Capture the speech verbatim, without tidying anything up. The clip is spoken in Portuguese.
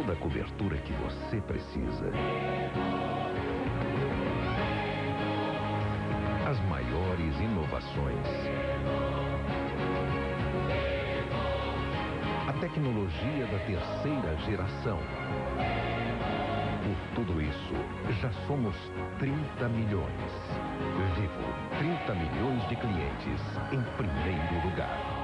toda a cobertura que você precisa. As maiores inovações. A tecnologia da terceira geração. Por tudo isso, já somos trinta milhões. Vivo, trinta milhões de clientes em primeiro lugar.